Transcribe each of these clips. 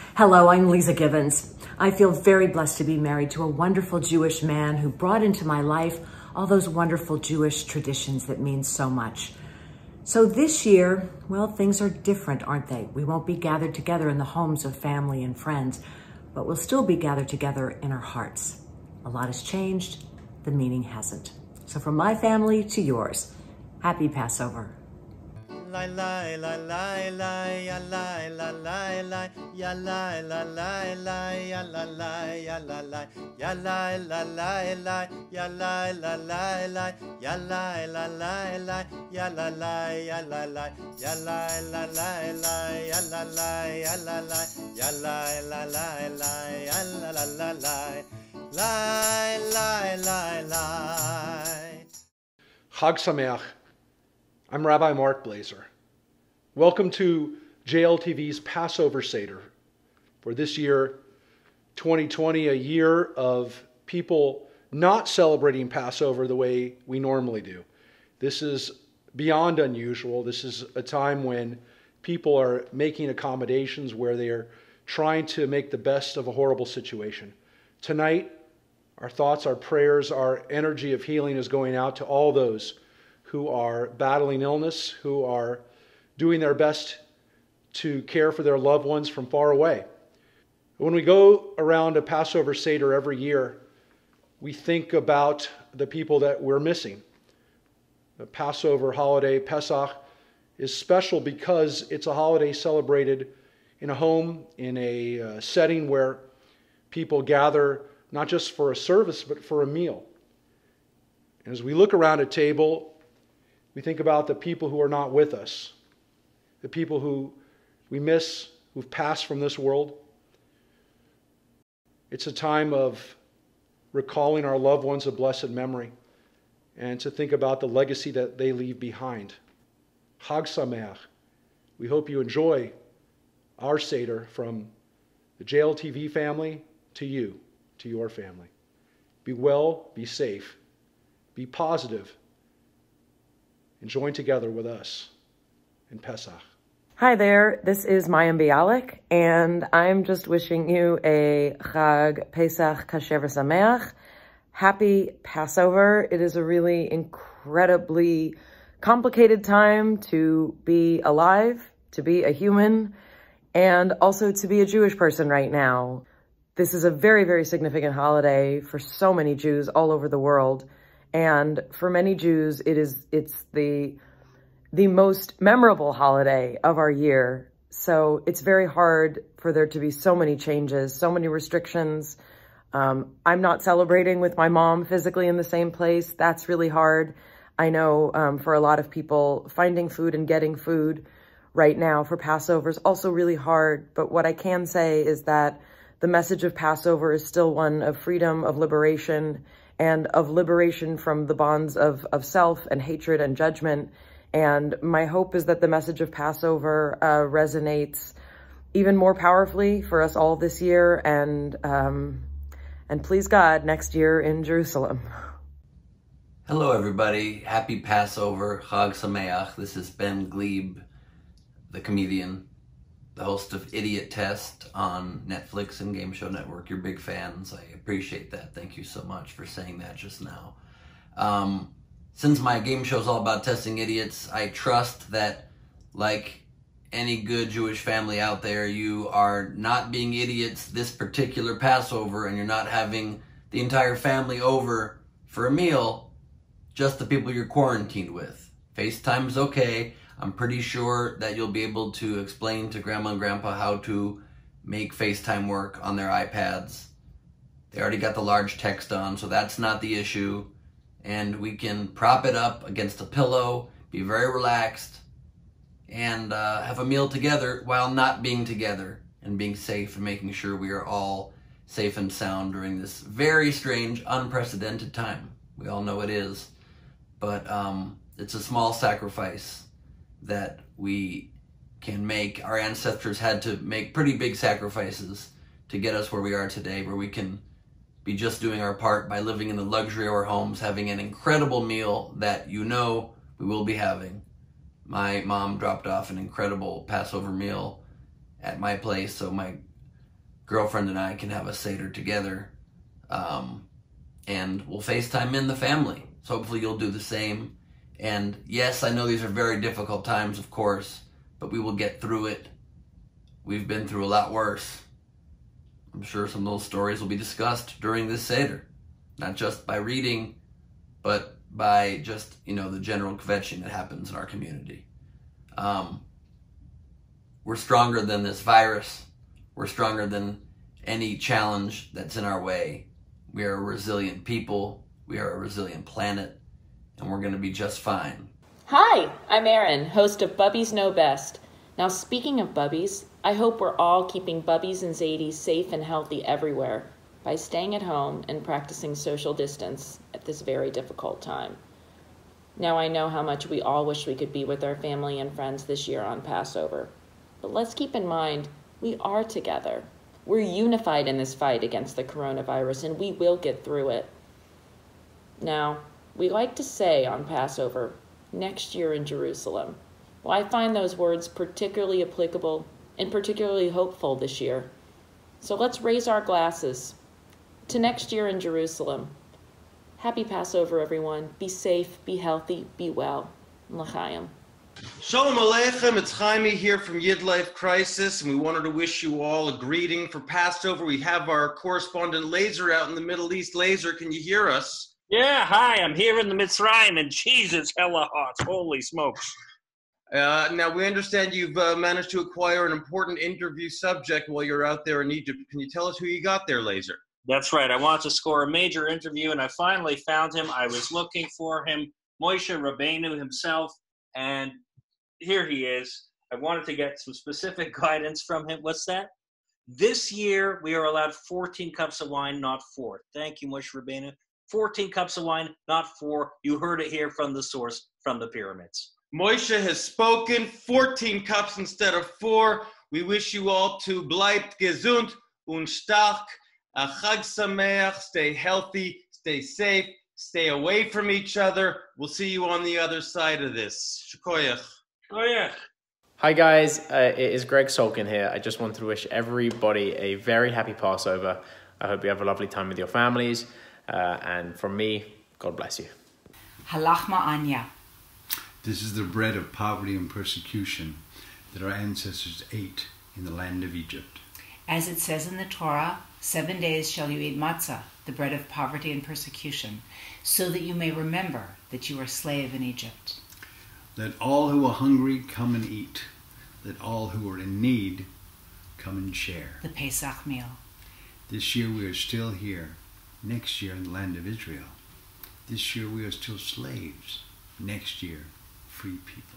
Hello, I'm Lisa Givens. I feel very blessed to be married to a wonderful Jewish man who brought into my life all those wonderful Jewish traditions that mean so much. So this year, well, things are different, aren't they? We won't be gathered together in the homes of family and friends, but we'll still be gathered together in our hearts. A lot has changed, the meaning hasn't. So from my family to yours, happy Passover. La la la la la ya la la la la ya la la la la ya la la ya la la ya la la la la ya la la la la ya la la la la ya la la ya la la ya la la la la ya la la ya la la ya la la la la ya la la la la. Chag Sameach. I'm Rabbi Mark Blazer. Welcome to JLTV's Passover Seder for this year, 2020, a year of people not celebrating Passover the way we normally do. This is beyond unusual. This is a time when people are making accommodations, where they are trying to make the best of a horrible situation. Tonight, our thoughts, our prayers, our energy of healing is going out to all those who are battling illness, who are doing their best to care for their loved ones from far away. When we go around a Passover Seder every year, we think about the people that we're missing. The Passover holiday, Pesach, is special because it's a holiday celebrated in a home, in a setting where people gather not just for a service, but for a meal. And as we look around a table, we think about the people who are not with us, the people who we miss, who've passed from this world. It's a time of recalling our loved ones of blessed memory and to think about the legacy that they leave behind. Chag Sameach. We hope you enjoy our Seder from the JLTV family to you, to your family. Be well, be safe, be positive, and join together with us in Pesach. Hi there, this is Mayim Bialik, and I'm just wishing you a Chag Pesach Kasher V'Sameach. Happy Passover. It is a really incredibly complicated time to be alive, to be a human, and also to be a Jewish person right now. This is a very, very significant holiday for so many Jews all over the world. And for many Jews, it's the most memorable holiday of our year. So it's very hard for there to be so many changes, so many restrictions. I'm not celebrating with my mom physically in the same place. That's really hard. I know for a lot of people, finding food and getting food right now for Passover is also really hard. But what I can say is that the message of Passover is still one of freedom, of liberation, and of liberation from the bonds of self and hatred and judgment. And my hope is that the message of Passover resonates even more powerfully for us all this year, and please God, next year in Jerusalem. Hello everybody, happy Passover, Chag Sameach. This is Ben Glebe, the comedian, the host of Idiot Test on Netflix and Game Show Network. You're big fans. I appreciate that. Thank you so much for saying that just now. Since my game show is all about testing idiots, I trust that, like any good Jewish family out there, you are not being idiots this particular Passover, and you're not having the entire family over for a meal, just the people you're quarantined with. FaceTime is okay. I'm pretty sure that you'll be able to explain to Grandma and Grandpa how to make FaceTime work on their iPads. They already got the large text on, so that's not the issue. And we can prop it up against a pillow, be very relaxed, and have a meal together while not being together and being safe and making sure we are all safe and sound during this very strange, unprecedented time. We all know it is, but it's a small sacrifice that we can make. Our ancestors had to make pretty big sacrifices to get us where we are today, where we can be just doing our part by living in the luxury of our homes, having an incredible meal that you know we will be having. My mom dropped off an incredible Passover meal at my place, so my girlfriend and I can have a Seder together, and we'll FaceTime in the family. So hopefully you'll do the same. And yes, I know these are very difficult times, of course, but we will get through it. We've been through a lot worse. I'm sure some of those stories will be discussed during this Seder, not just by reading, but by just, the general kvetching that happens in our community. We're stronger than this virus. We're stronger than any challenge that's in our way. We are a resilient people. We are a resilient planet, and we're going to be just fine. Hi, I'm Erin, host of Bubbies Know Best. Now, speaking of bubbies, I hope we're all keeping bubbies and Zadies safe and healthy everywhere by staying at home and practicing social distance at this very difficult time. Now, I know how much we all wish we could be with our family and friends this year on Passover. But let's keep in mind, we are together. We're unified in this fight against the coronavirus, and we will get through it. Now, we like to say on Passover, next year in Jerusalem. Well, I find those words particularly applicable and particularly hopeful this year. So let's raise our glasses to next year in Jerusalem. Happy Passover, everyone. Be safe, be healthy, be well. L'chaim. Shalom Aleichem, it's Chaimi here from Yid Life Crisis, and we wanted to wish you all a greeting for Passover. We have our correspondent Laser out in the Middle East. Laser, can you hear us? Yeah, hi, I'm here in the Mitzrayim, and Jesus, hella hot. Holy smokes. Now, we understand you've managed to acquire an important interview subject while you're out there in Egypt. Can you tell us who you got there, Laser? That's right. I wanted to score a major interview, and I finally found him. I was looking for him, Moshe Rabbeinu himself, and here he is. I wanted to get some specific guidance from him. What's that? This year, we are allowed 14 cups of wine, not 4. Thank you, Moshe Rabbeinu. 14 cups of wine, not 4. You heard it here from the source, from the pyramids. Moshe has spoken, 14 cups instead of 4. We wish you all to bleibt gesund und stark, a Chag Sameach, stay healthy, stay safe, stay away from each other. We'll see you on the other side of this. Shkoyach. Oh, yeah. Hi guys, it is Greg Solkin here. I just want to wish everybody a very happy Passover. I hope you have a lovely time with your families. And from me, God bless you. Halachma Anya. This is the bread of poverty and persecution that our ancestors ate in the land of Egypt. As it says in the Torah, 7 days shall you eat matzah, the bread of poverty and persecution, so that you may remember that you were a slave in Egypt. Let all who are hungry come and eat. Let all who are in need come and share. The Pesach meal. This year we are still here. Next year in the land of Israel. This year we are still slaves. Next year, free people.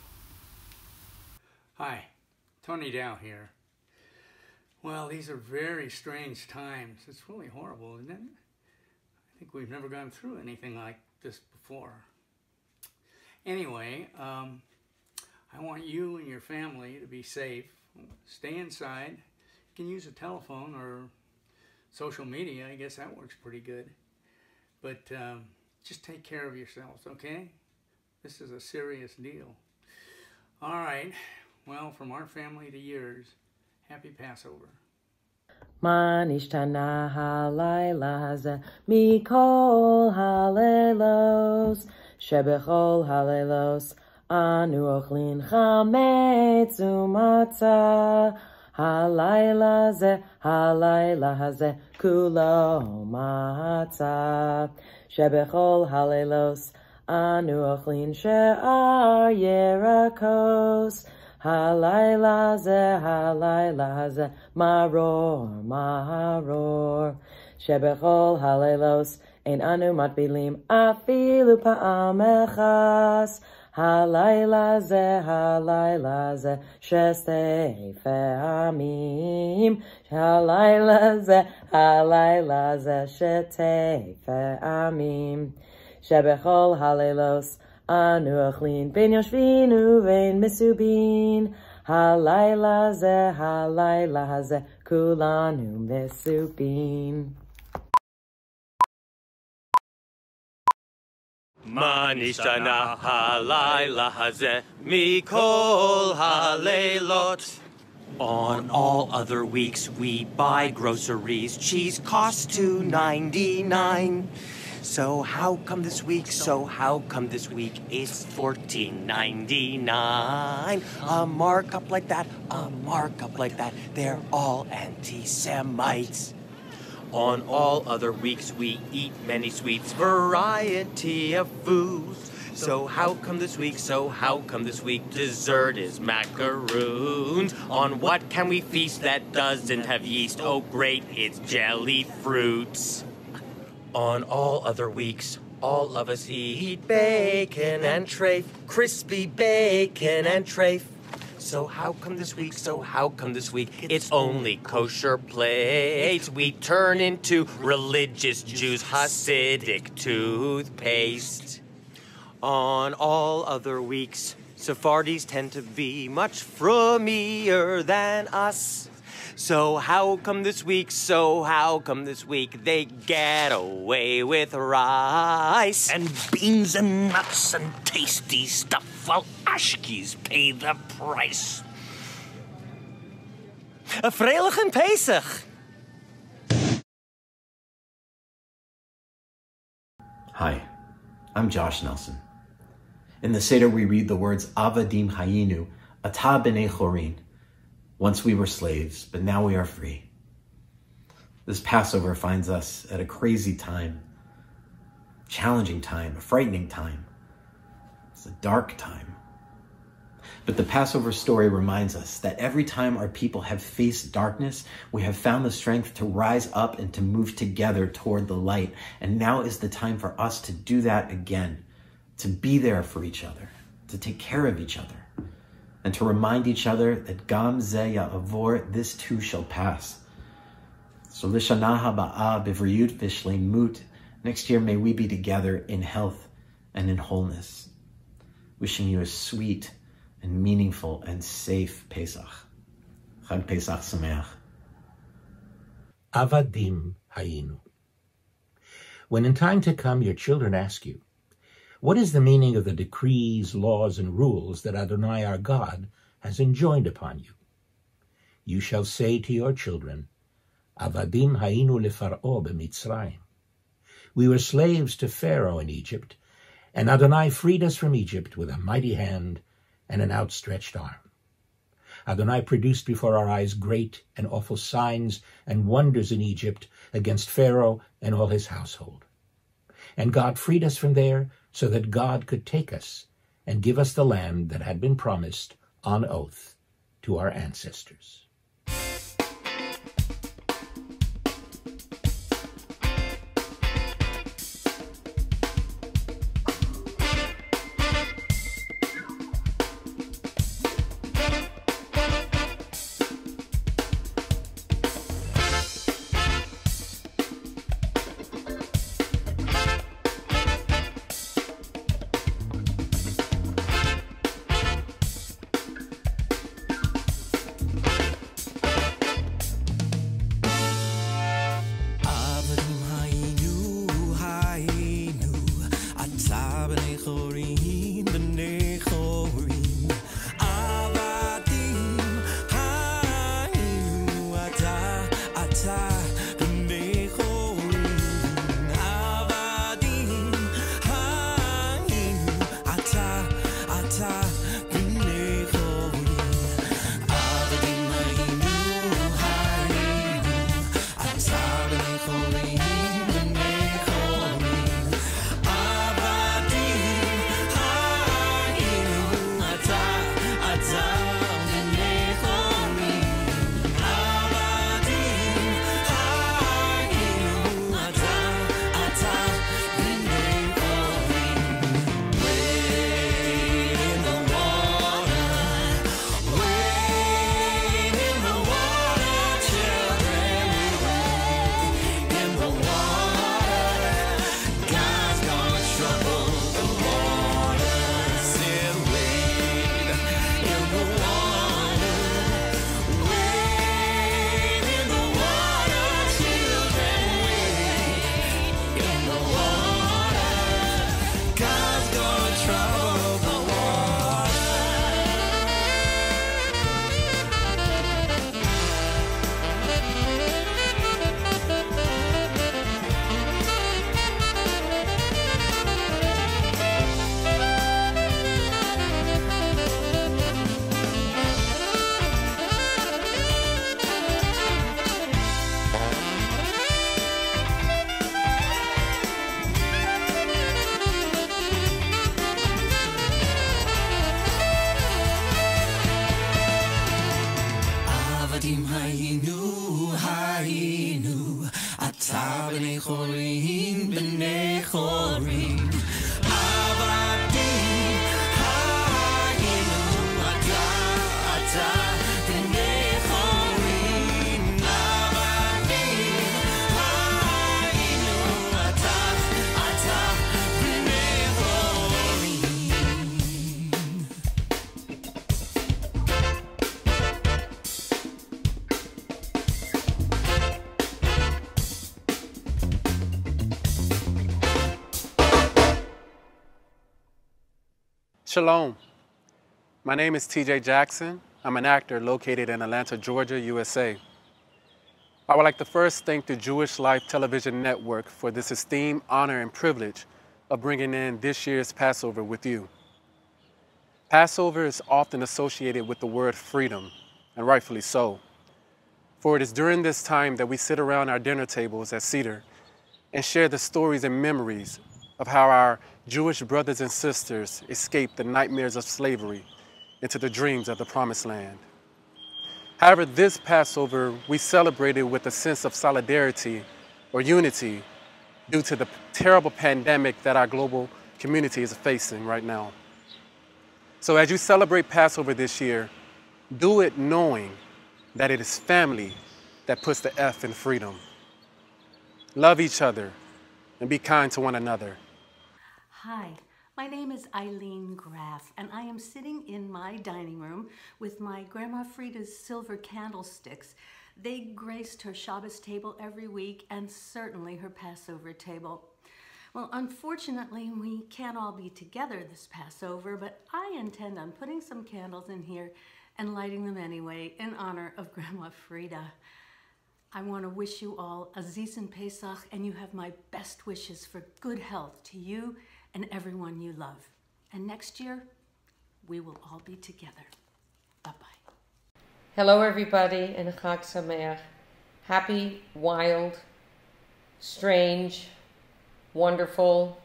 Hi, Tony Dow here. Well, these are very strange times. It's really horrible, isn't it? I think we've never gone through anything like this before. Anyway, I want you and your family to be safe. Stay inside. You can use a telephone or social media. I guess that works pretty good. But just take care of yourselves, okay? This is a serious deal. All right. Well, from our family to yours, happy Passover. Ma nishtana halayla hazeh mikol halelos shebechol halelos anu ochlin chametz umatzah halayla hazeh kulo matzah shebechol halelos anu ochlin she'ar yerakos halayla zeh maror shebechol halelos ein anu matbilim afilu pa'am echas halayla zeh shestei fe'amim halayla zeh shetei fe'amim shebechol halelos anu ochlin ben yoshvinu vein mesubin halayla zeh kulanu mesubin. Ma nishtana halayla hazeh mikol halelot On all other weeks we buy groceries. Cheese costs $2.99. So how come this week? It's $14.99? A markup like that, they're all anti-Semites. On all other weeks we eat many sweets, variety of foods. So how come this week? Dessert is macaroons. On what can we feast that doesn't have yeast? Oh great, it's jelly fruits. On all other weeks, all of us eat bacon and trafe, crispy bacon and trafe. So how come this week? It's only kosher plates. We turn into religious Jews, Hasidic toothpaste. On all other weeks, Sephardis tend to be much frummier than us. So how come this week they get away with rice? And beans and nuts and tasty stuff while Ashkes pay the price. A Freilichen Pesach! Hi, I'm Josh Nelson. In the Seder we read the words Avadim Hayinu, Ata B'nei Chorin. Once we were slaves, but now we are free. This Passover finds us at a crazy time, challenging time, a frightening time. It's a dark time. But the Passover story reminds us that every time our people have faced darkness, we have found the strength to rise up and to move together toward the light. And now is the time for us to do that again, to be there for each other, to take care of each other, and to remind each other that Gam Ze Ya'avor, this too shall pass. So Lishana Haba'a Bivriyut Vishleimut, next year may we be together in health and in wholeness. Wishing you a sweet and meaningful and safe Pesach. Chag Pesach Sameach. Avadim Hayinu. When in time to come your children ask you, what is the meaning of the decrees, laws, and rules that Adonai our God has enjoined upon you? You shall say to your children, Avadim Hayinu leFar'o b'Mitzrayim. We were slaves to Pharaoh in Egypt, and Adonai freed us from Egypt with a mighty hand and an outstretched arm. Adonai produced before our eyes great and awful signs and wonders in Egypt against Pharaoh and all his household. And God freed us from there so that God could take us and give us the land that had been promised on oath to our ancestors. hayinu, ata b'nei chorin, b'nei chorin. Avadim hayinu, ata b'nei chorin. Avadim hayinu, ata b'nei chorin. Shalom. My name is TJ Jackson. I'm an actor located in Atlanta, Georgia, USA. I would like to first thank the Jewish Life Television Network for this esteemed honor and privilege of bringing in this year's Passover with you. Passover is often associated with the word freedom, and rightfully so. For it is during this time that we sit around our dinner tables at Seder and share the stories and memories of how our Jewish brothers and sisters escaped the nightmares of slavery into the dreams of the Promised Land. However, this Passover, we celebrated with a sense of solidarity or unity due to the terrible pandemic that our global community is facing right now. So as you celebrate Passover this year, do it knowing that it is family that puts the F in freedom. Love each other and be kind to one another. Hi, my name is Eileen Graff, and I am sitting in my dining room with my Grandma Frida's silver candlesticks. They graced her Shabbos table every week, and certainly her Passover table. Well, unfortunately, we can't all be together this Passover, but I intend on putting some candles in here and lighting them anyway in honor of Grandma Frida. I want to wish you all a Zisen Pesach, and you have my best wishes for good health to you and everyone you love. And next year, we will all be together. Bye-bye. Hello, everybody, and Chag Sameach. Happy, wild, strange, wonderful,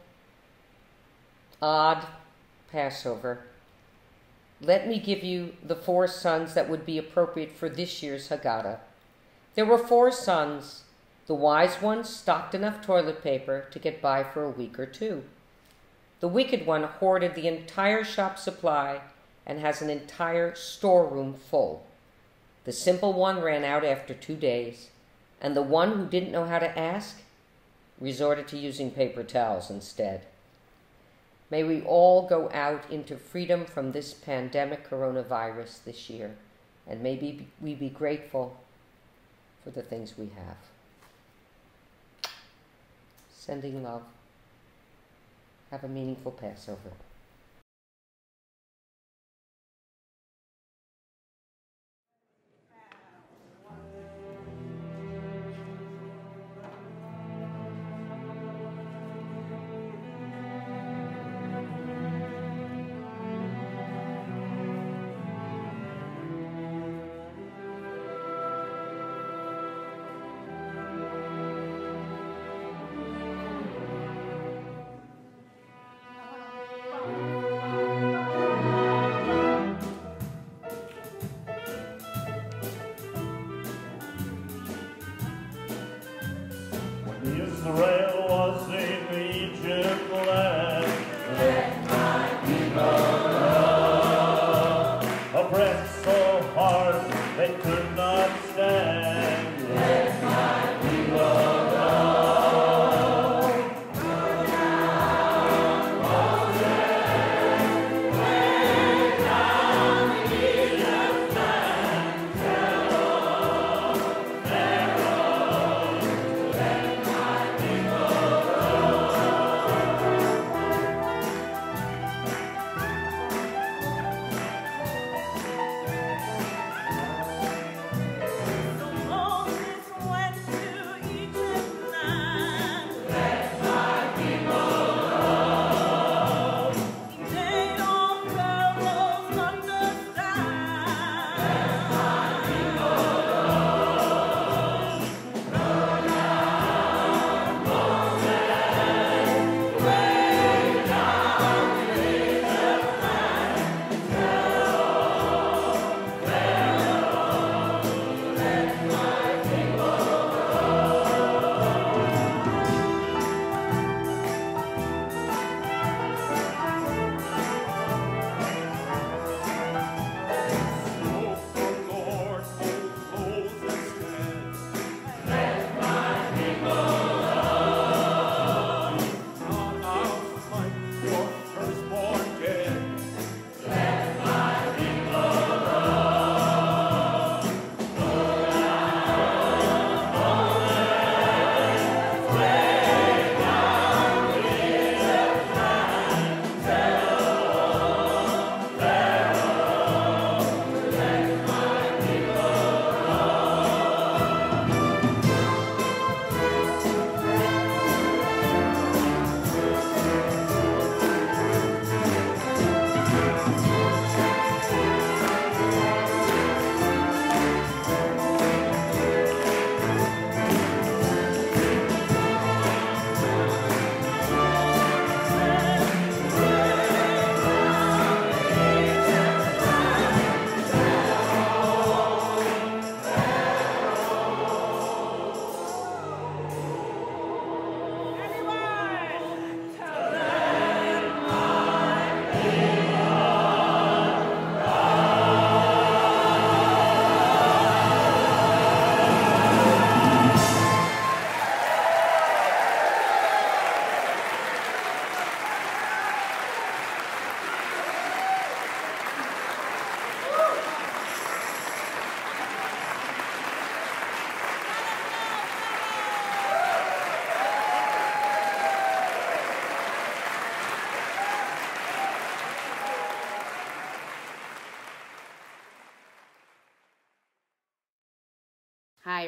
odd Passover. Let me give you the 4 sons that would be appropriate for this year's Haggadah. There were 4 sons. The wise one stocked enough toilet paper to get by for a week or 2. The wicked one hoarded the entire shop supply and has an entire storeroom full. The simple one ran out after 2 days, and the one who didn't know how to ask resorted to using paper towels instead. May we all go out into freedom from this pandemic coronavirus this year, and maybe we be grateful for the things we have. Sending love. Have a meaningful Passover. Israel was in Egypt land. Let my people go. Oppressed so hard they could not stand. Let my people go. Go down, Moses, way down in Egypt's land. Pharaoh, Pharaoh, let my people go.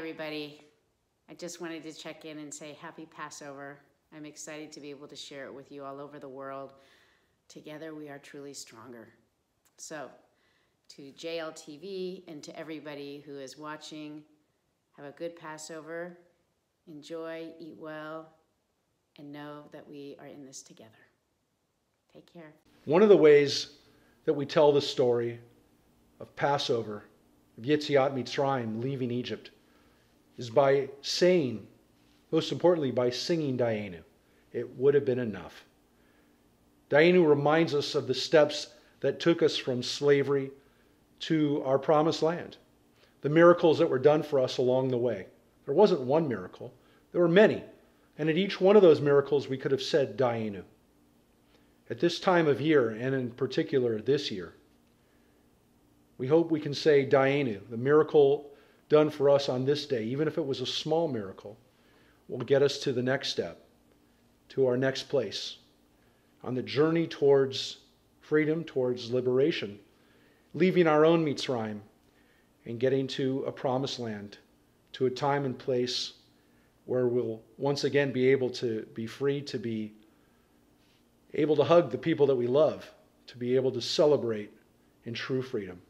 everybody. I just wanted to check in and say happy Passover. I'm excited to be able to share it with you all over the world. Together we are truly stronger. So, to JLTV and to everybody who is watching, have a good Passover, enjoy, eat well, and know that we are in this together. Take care. One of the ways that we tell the story of Passover, of Yetziat Mitzrayim, leaving Egypt, is by saying, most importantly, by singing Dayenu. It would have been enough. Dayenu reminds us of the steps that took us from slavery to our promised land, the miracles that were done for us along the way. There wasn't one miracle, there were many, and at each one of those miracles we could have said Dayenu. At this time of year, and in particular this year, we hope we can say Dayenu, the miracle done for us on this day, even if it was a small miracle, will get us to the next step, to our next place, on the journey towards freedom, towards liberation, leaving our own Mitzrayim and getting to a promised land, to a time and place where we'll once again be able to be free, to be able to hug the people that we love, to be able to celebrate in true freedom.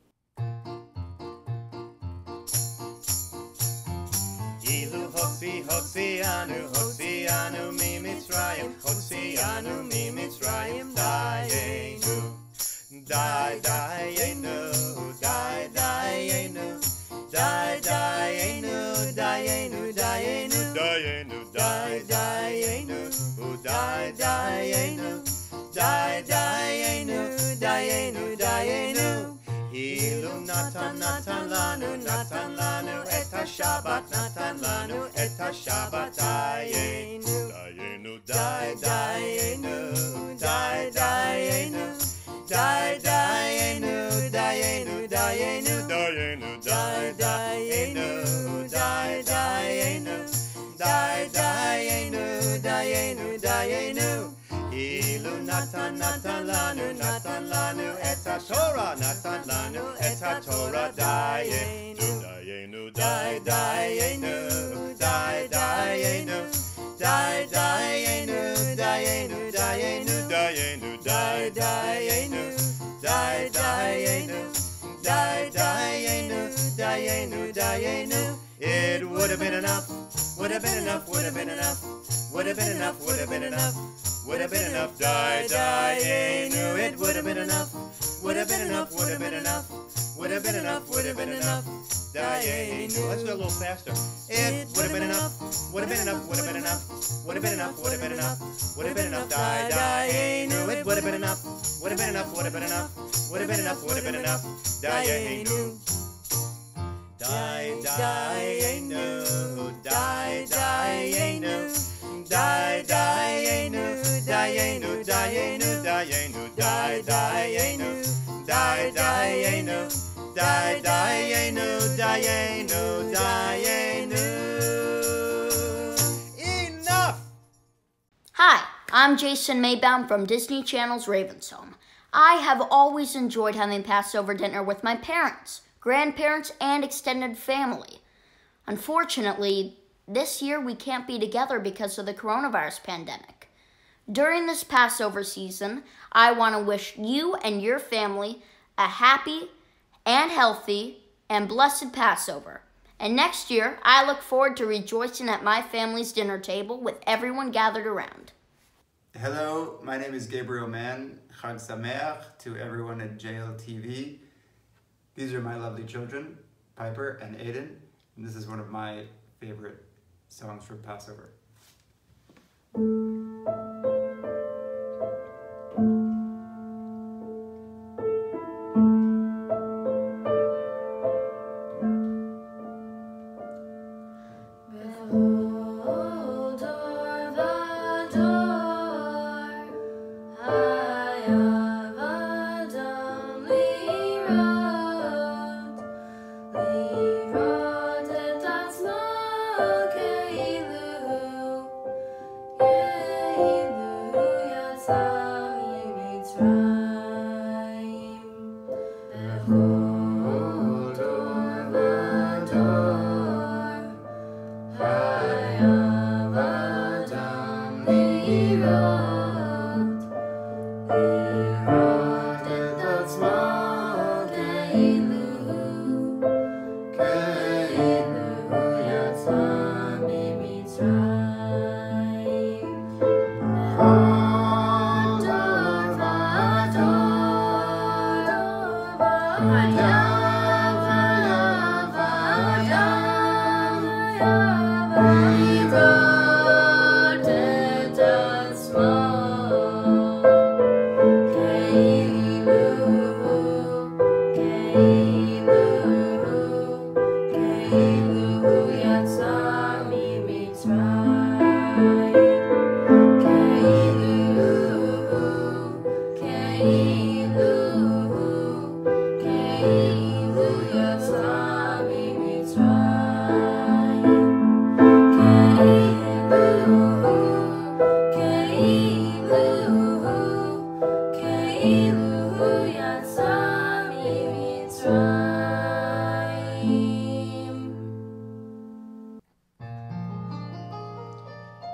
Hotzianu, Hotzianu mi Mitzrayim, Hotzianu mi Mitzrayim, Dayenu, Dayenu, Dayenu, Dayenu, Dayenu, Dayenu, Dayenu, Dayenu, Dayenu, Dayenu, Dayenu, Dayenu. Ilu natan lanu et ha-Shabbat, natan lanu et ha-Shabbat, Dayenu, Dayenu, Dayenu, Dayenu, Dayenu, Dayenu, Dayenu, Dayenu, Dayenu, Dayenu, Dayenu, Dayenu, Dayenu. Ilu natan lanu et ha-Torah, natan lanu et ha-Torah, Dayenu, Dayenu, Dayenu, Dayenu, Dayenu, Dayenu, Dayenu, Dayenu, Dayenu, Dayenu, Dayenu, Dayenu. It would have been enough, would have been enough, would have been enough, would have been enough, would have been enough, would have been enough, Dayenu. It would have been enough, would have been enough, would have been enough, would have been enough, would have been enough, Dayenu. Let's go a little faster. It would have been enough, would have been enough, would have been enough, would have been enough, would have been enough, would have been enough, Dayenu. It would have been enough, would have been enough, would have been enough, would have been enough, would have been enough, Dayenu. Dayenu, Dayenu, Dayenu, Dayenu, Dayenu, Dayenu, Dayenu, Dayenu, Dayenu, Dayenu, Dayenu. Enough! Hi, I'm Jason Maybaum from Disney Channel's Raven's Home. I have always enjoyed having Passover dinner with my parents, grandparents, and extended family. Unfortunately, this year we can't be together because of the coronavirus pandemic. During this Passover season, I want to wish you and your family a happy and healthy and blessed Passover. And next year, I look forward to rejoicing at my family's dinner table with everyone gathered around. Hello, my name is Gabriel Mann. Chag Sameach to everyone at JLTV. These are my lovely children, Piper and Aiden, and this is one of my favorite songs for Passover. Hey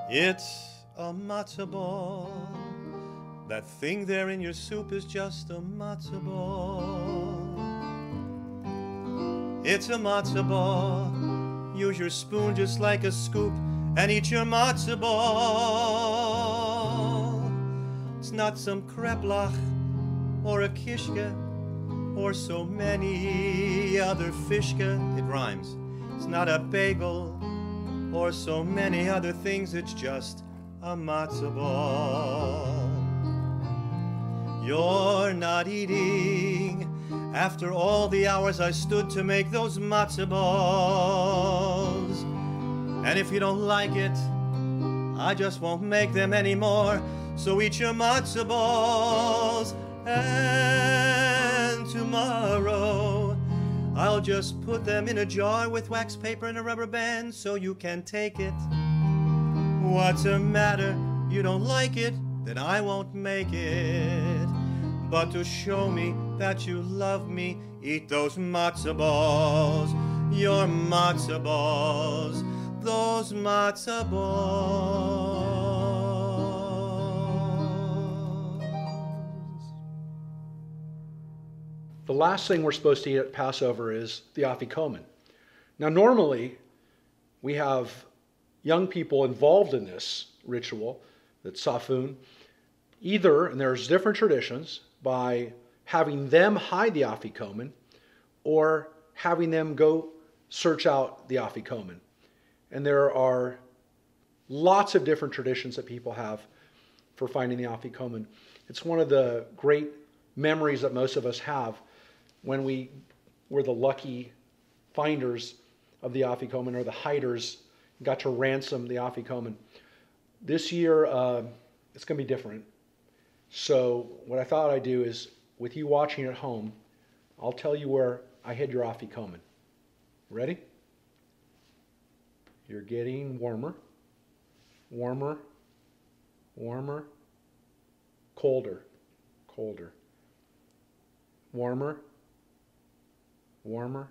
It's a matzah ball. That thing there in your soup is just a matzah ball. It's a matzah ball. Use your spoon just like a scoop and eat your matzah ball. It's not some kreplach or a kishke or so many other fishke. It rhymes. It's not a bagel or so many other things. It's just a matzah ball. You're not eating after all the hours I stood to make those matzah balls. And if you don't like it, I just won't make them anymore. So eat your matzah balls. And tomorrow I'll just put them in a jar with wax paper and a rubber band so you can take it. What's the matter? You don't like it? Then I won't make it. But to show me that you love me, eat those matzah balls, your matzah balls, those matzah balls. The last thing we're supposed to eat at Passover is the afikomen. Now, normally, we have young people involved in this ritual, that's safun, either, and there's different traditions, by having them hide the afikomen or having them go search out the afikomen. And there are lots of different traditions that people have for finding the afikomen. It's one of the great memories that most of us have when we were the lucky finders of the afikomen, or the hiders, got to ransom the afikomen. This year, it's going to be different. So what I thought I'd do is, with you watching at home, I'll tell you where I hid your afikomen. Ready? You're getting warmer, warmer, warmer, colder, colder, warmer, warmer.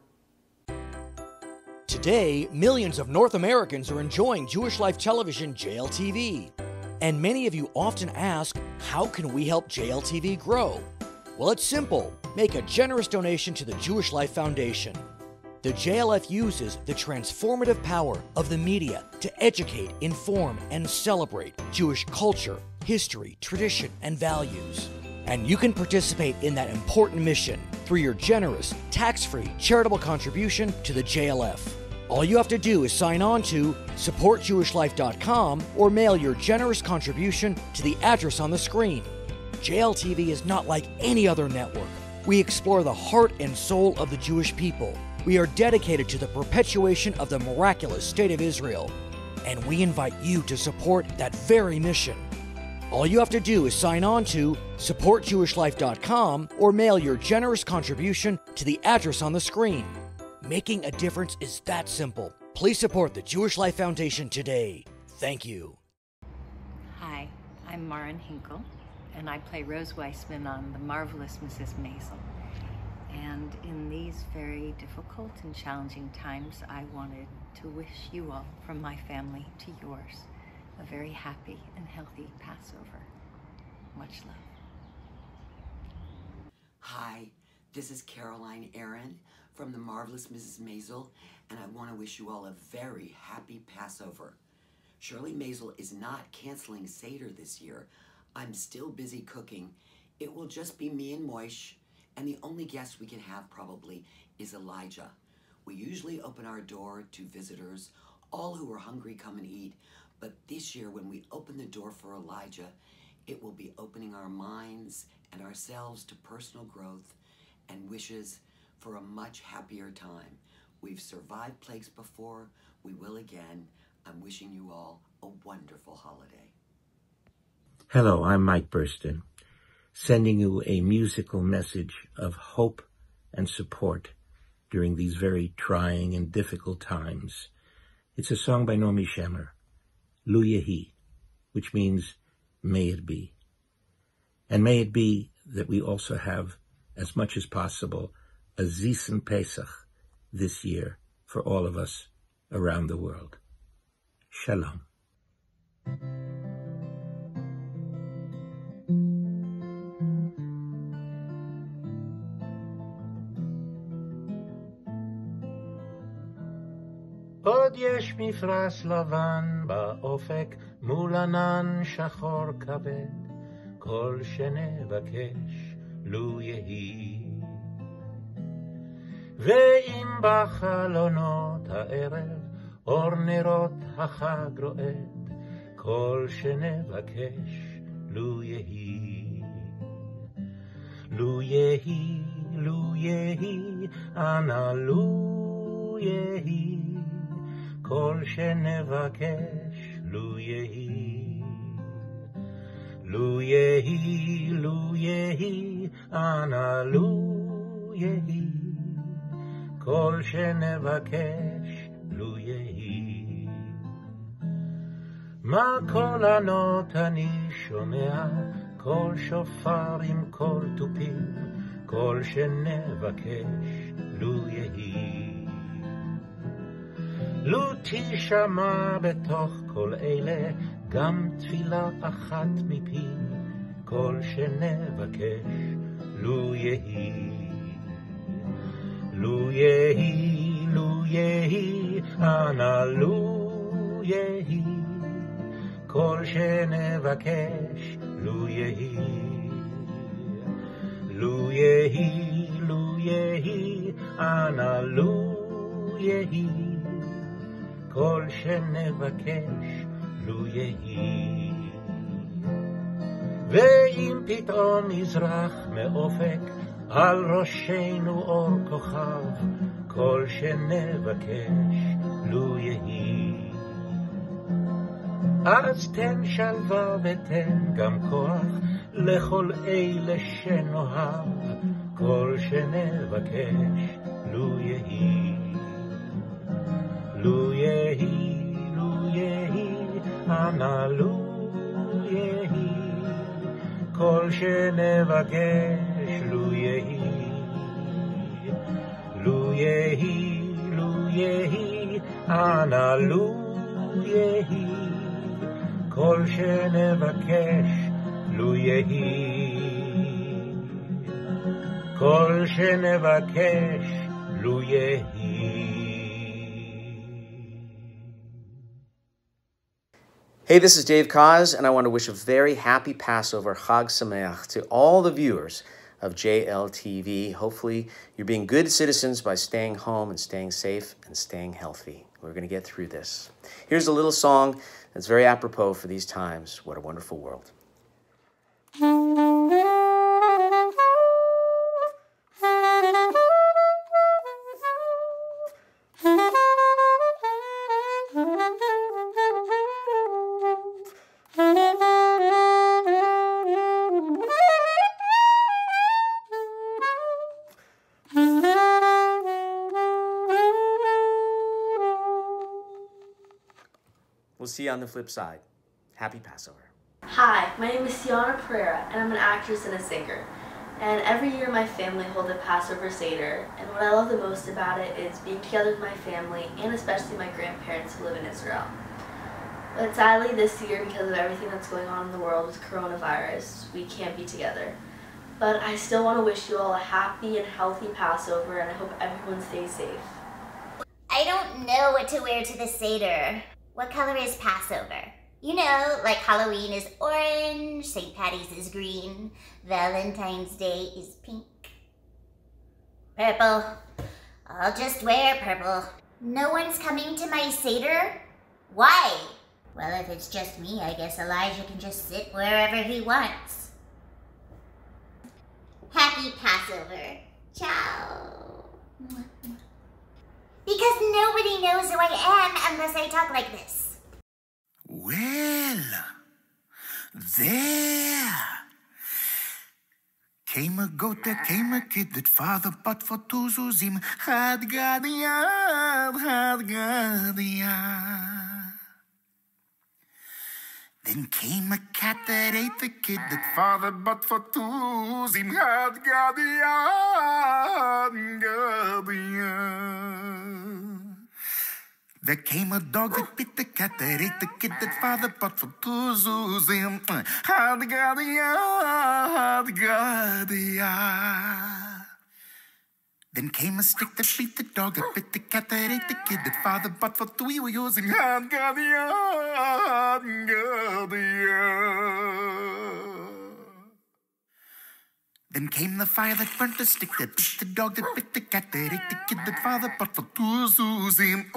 Today, millions of North Americans are enjoying Jewish Life Television JLTV. And many of you often ask, how can we help JLTV grow? Well, it's simple. Make a generous donation to the Jewish Life Foundation. The JLF uses the transformative power of the media to educate, inform, and celebrate Jewish culture, history, tradition, and values. And you can participate in that important mission through your generous, tax-free charitable contribution to the JLF. All you have to do is sign on to supportjewishlife.com or mail your generous contribution to the address on the screen. JLTV is not like any other network. We explore the heart and soul of the Jewish people. We are dedicated to the perpetuation of the miraculous State of Israel. And we invite you to support that very mission. All you have to do is sign on to supportjewishlife.com or mail your generous contribution to the address on the screen. Making a difference is that simple. Please support the Jewish Life Foundation today. Thank you. Hi, I'm Maren Hinkle, and I play Rose Weissman on The Marvelous Mrs. Maisel. And in these very difficult and challenging times, I wanted to wish you all, from my family to yours, a very happy and healthy Passover. Much love. Hi, this is Caroline Aaron from The Marvelous Mrs. Maisel, and I want to wish you all a very happy Passover. Shirley Maisel is not canceling Seder this year. I'm still busy cooking. It will just be me and Moish, and the only guest we can have probably is Elijah. We usually open our door to visitors. All who are hungry come and eat, but this year when we open the door for Elijah, it will be opening our minds and ourselves to personal growth and wishes for a much happier time. We've survived plagues before, we will again. I'm wishing you all a wonderful holiday. Hello, I'm Mike Burston, sending you a musical message of hope and support during these very trying and difficult times. It's a song by Naomi Shemer, Lu Yehi, which means may it be. And may it be that we also have, as much as possible, a Zisen Pesach this year for all of us around the world. Shalom. עוד יש מפרש לבן באופק מול ענן שחור כבד, כל שנבקש לו יהי. ואם בחלונות הערב אור נרות החג רועד, כל שנבקש לו יהי. לו יהי, לו יהי, אנא לו יהי, כל שנבקש לו יהי. לו יהי, לו יהי, אנא לו יהי, כל שנבקש לו יהי. מה קול ענות אני שומע, קול שופר עם קול תופים, כל שנבקש לו יהי. לו תשמע בתוך כל אלה גם תפילה אחת מפי, כל שנבקש לו יהי. לו יהי, לו יהי, אנא לו יהי, כל שנבקש לו יהי. לו יהי, לו יהי, אנא לו יהי, כל שנבקש לו יהי. ואם פתאום יזרח מאופק על ראשנו אור כוכב, כל שנבקש לו יהי. אז תן שלווה ותן גם כוח לכל אלה שנאהב, כל שנבקש לו יהי. לו יהי, לו יהי, אנא לו יהי, כל שנבקש לו יהי. לו יהי, לו יהי, אנא לו יהי, כל שנבקש לו יהי. כל שנבקש לו יהי. Hey, this is Dave Koz, and I want to wish a very happy Passover, Chag Sameach, to all the viewers of JLTV. Hopefully, you're being good citizens by staying home and staying safe and staying healthy. We're going to get through this. Here's a little song that's very apropos for these times. What a wonderful world. We'll see you on the flip side. Happy Passover. Hi, my name is Sienna Pereira, and I'm an actress and a singer. And every year my family holds a Passover Seder, and what I love the most about it is being together with my family, and especially my grandparents who live in Israel. But sadly this year, because of everything that's going on in the world with coronavirus, we can't be together. But I still want to wish you all a happy and healthy Passover, and I hope everyone stays safe. I don't know what to wear to the Seder. What color is Passover? You know, like Halloween is orange, St. Patty's is green, Valentine's Day is pink. Purple. I'll just wear purple. No one's coming to my Seder? Why? Well, if it's just me, I guess Elijah can just sit wherever he wants. Happy Passover. Ciao. Because nobody knows who I am unless I talk like this. Well, there came a goat, there came a kid that father bought for 2 zuzim. Had Gadiyad, had Gadiyad. Then came a cat that ate the kid that father bought for 2 zuzim. Had Gadiyad, Gadiyad. There came a dog that bit the cat that ate the kid that father bought for two zuzim. Then came a stick that beat the dog that bit the cat that ate the kid that father bought for two using. Then came the fire that burnt the stick that beat the dog that bit the cat that ate the kid that father bought for two zuzim.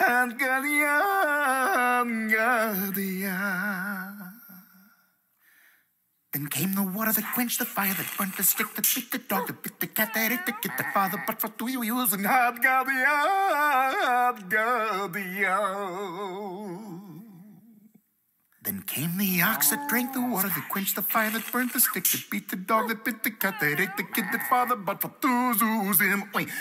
Then came the water that quenched the fire that burnt the stick that beat the dog that bit the cat that ate the kid that father bought for two using. Then came the ox that drank the water that quenched the fire that burnt the stick that beat the dog that bit the cat that ate the kid that father bought for two zuzim.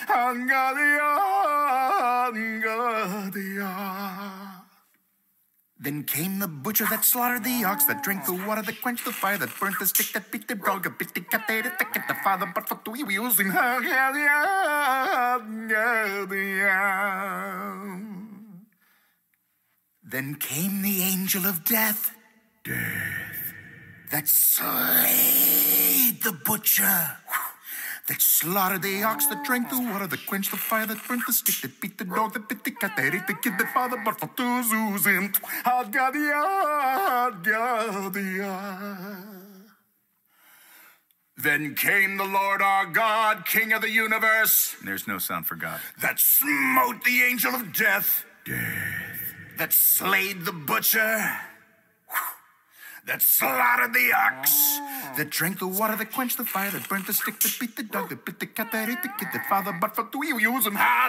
Then came the butcher that slaughtered the ox that drank the water that quenched the fire that burnt the stick that beat the dog that bit the cat that ate the kid that father bought for two using. Then came the angel of death, that slayed the butcher, that slaughtered the ox, that drank the water, that quenched the fire, that burnt the stick, that beat the dog, that bit the cat, that ate the kid, that father bought for two zuzim. Then came the Lord our God, King of the universe. There's no sound for God. That smote the angel of death. That slayed the butcher, that slaughtered the ox, that drank the water, that quenched the fire, that burnt the stick, that beat the dog, that bit the cat, that ate the kid, that father bought for two use him. Hi,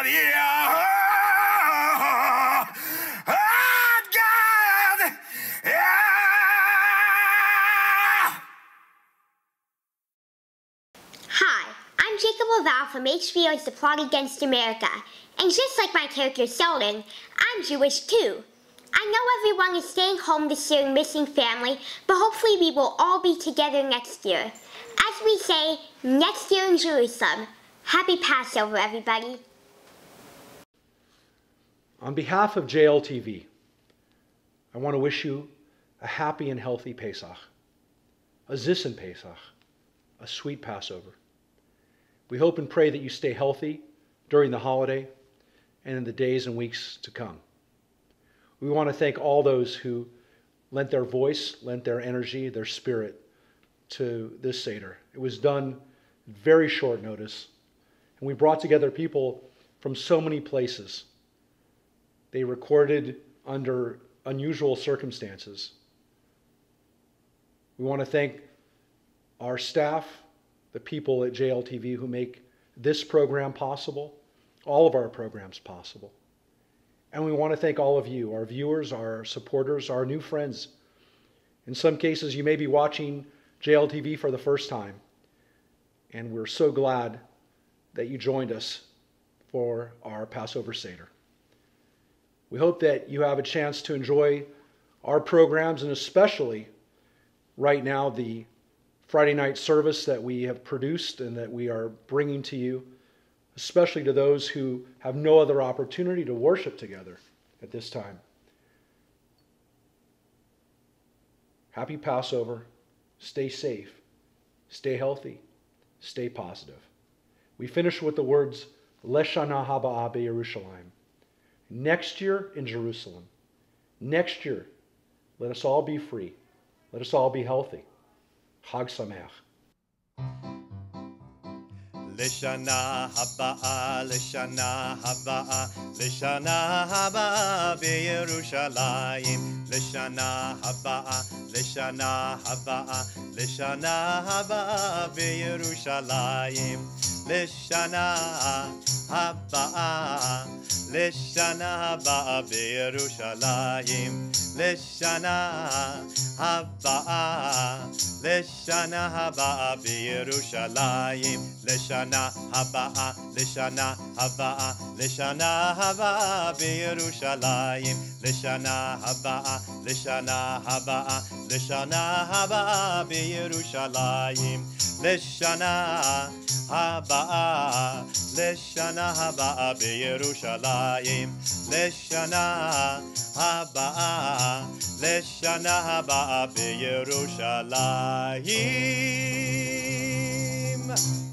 I'm Jacob Laval from HBO's The Plot Against America. And just like my character Sheldon, I'm Jewish too. I know everyone is staying home this year and missing family, but hopefully we will all be together next year. As we say, next year in Jerusalem. Happy Passover, everybody. On behalf of JLTV, I want to wish you a happy and healthy Pesach, a Zissen Pesach, a sweet Passover. We hope and pray that you stay healthy during the holiday and in the days and weeks to come. We want to thank all those who lent their voice, lent their energy, their spirit to this Seder. It was done very short notice, and we brought together people from so many places. They recorded under unusual circumstances. We want to thank our staff, the people at JLTV who make this program possible, all of our programs possible. And we want to thank all of you, our viewers, our supporters, our new friends. In some cases, you may be watching JLTV for the first time, and we're so glad that you joined us for our Passover Seder. We hope that you have a chance to enjoy our programs, and especially right now the Friday night service that we have produced and that we are bringing to you, especially to those who have no other opportunity to worship together at this time. Happy Passover. Stay safe. Stay healthy. Stay positive. We finish with the words, Leshana Haba'ah Yerushalayim. Next year in Jerusalem. Next year, let us all be free. Let us all be healthy. Chag Sameach. Lishana Haba'ah, Lishana Haba'ah, Lishana Haba'ah B'Yerushalayim. Lishana Haba'ah, Lishana Haba'ah, Lishana Haba'ah B'Yerushalayim. Lishana Haba'ah, Lishana Haba'ah B'Yerushalayim. Lishana Haba'ah, Lishana Haba'ah B'Yerushalayim. Lishana Haba'ah, Lishana Haba'ah, Lishana Haba'ah B'Yerushalayim. Lishana Haba'ah, Lishana Haba'ah, Lishana Haba'ah B'Yerushalayim. Lishana Haba'ah. הבאה, לשנה הבאה בירושלים, לשנה הבאה, לשנה הבאה בירושלים.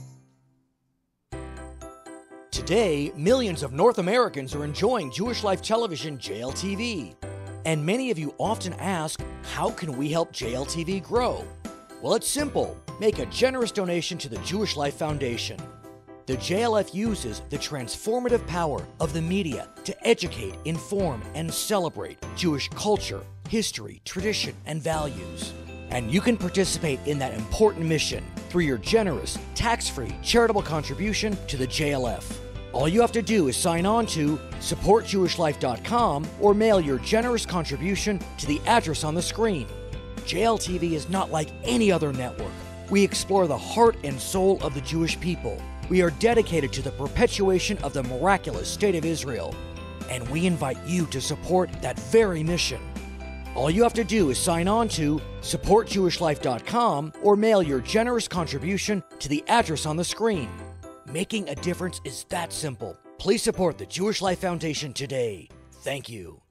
Today, millions of North Americans are enjoying Jewish Life Television JLTV. And many of you often ask, how can we help JLTV grow? Well, it's simple. Make a generous donation to the Jewish Life Foundation. The JLF uses the transformative power of the media to educate, inform, and celebrate Jewish culture, history, tradition, and values. And you can participate in that important mission through your generous, tax-free, charitable contribution to the JLF. All you have to do is sign on to supportjewishlife.com or mail your generous contribution to the address on the screen. JLTV is not like any other network. We explore the heart and soul of the Jewish people. We are dedicated to the perpetuation of the miraculous State of Israel. And we invite you to support that very mission. All you have to do is sign on to supportjewishlife.com or mail your generous contribution to the address on the screen. Making a difference is that simple. Please support the Jewish Life Foundation today. Thank you.